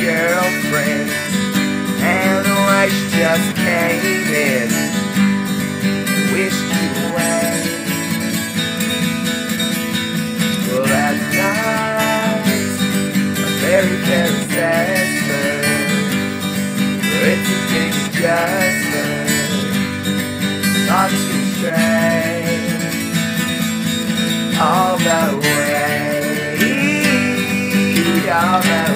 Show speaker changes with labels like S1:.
S1: girlfriend, and the way she just came in and wished you away. Well, that night, a very, very sad bird. It's a big adjustment. Thought you straight all that way, all that way.